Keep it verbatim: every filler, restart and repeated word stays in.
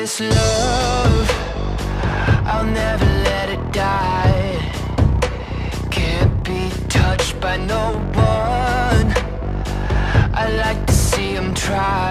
this love, I'll never let it die. Can't be touched by no one. I like to see them try.